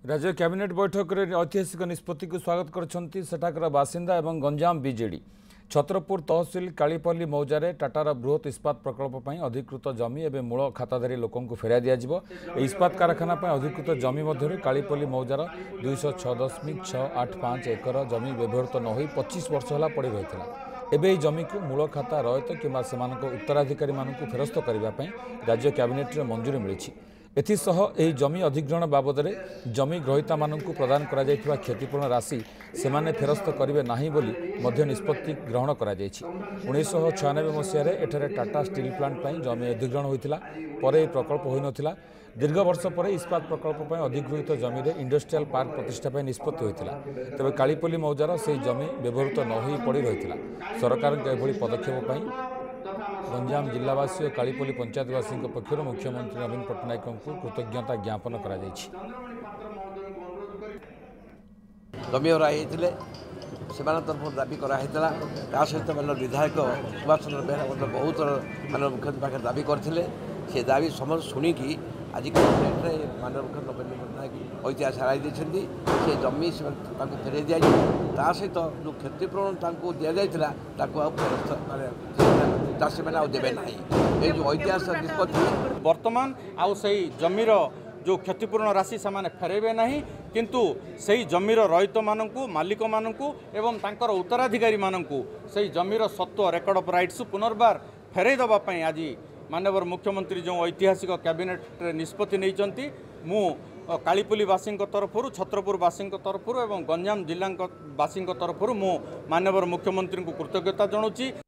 राज्य कैबिनेट बैठक में ऐतिहासिक निष्पत्ति को स्वागत कर बासिंदा एवं गंजाम बीजेडी छत्रपुर तहसिल कालीपल्ली मौजार टाटार बृहत इस्पात प्रकल्प पर अधिकृत जमी एवं मूल खाताधारी लोकों फेराई दिज्व। इस्पात कारखाना अधिकृत जमी मध्य कालीपल्ली मौजार 206.685 एकर जमी व्यवहृत न हो 25 वर्ष है पड़ रही। एवं जमी को मूल खाता रयत कि उत्तराधिकारी फेरस्त करने राज्य कैबिनेट में मंजूरी मिली। एथिसह एही जमी अधिग्रहण बाबद जमी ग्रहीता माननकु प्रदान करा जायथिबा क्षतिपूर्ण राशि सेमाने फेरस्त करिवे नाही बोली मध्य निष्पत्ति ग्रहण करा जायछि। 1996 मसीह एठारे टाटा स्टील प्लांट पई जमी अधिग्रहण होइतिला, परे प्रकल्प होई नथिला। दीर्घ वर्ष पर इस्पात प्रकल्प पर अधिगृहित जमी में इंडस्ट्रियल पार्क प्रतिष्ठा निष्पत्ति होता। तेज कालीपल्ली मौजार से जमी व्यवहृत न हो पड़ रही। सरकार एभली पदक्षेप गंजाम जिलावासी और कालीपल्ली पंचायतवासी पक्षर मुख्यमंत्री नवीन पट्टनायक को कृतज्ञता ज्ञापन कर जमी तरफ दाबी कराइला सहित मान विधायक सुभाष चंद्र बेहरा बहुत मान मुख्यमंत्री पाखे दाबी करते से दाबी समस्त शुणिकी आज कैबिनेट मान मुख्यमंत्री नवीन पट्टनायक ऐतिहासिक राय देते से जमी फेर दि सहित जो क्षतिपूरण दि जाता चाषी मैंने देवे ना ये जो ऐतिहासिक निष्पत्ति वर्तमान आउ से जमीर जो क्षतिपूर्ण राशि से फेरबे ना किंतु से जमीर रहित मानू मालिक मानू एवं तांकर उत्तराधिकारी मानू से जमीर सत्व रेकर्ड ऑफ राइट्स पुनर्बार फेरई देवाई आज माननीय मुख्यमंत्री जो ऐतिहासिक कैबिनेट निष्पत्ति नहीं मु कालीपल्लीवासी तरफ छत्रपुरवासी तरफ एवं गंजाम जिला वासी तरफ मु माननीय मुख्यमंत्री को कृतज्ञता जनाऊँ।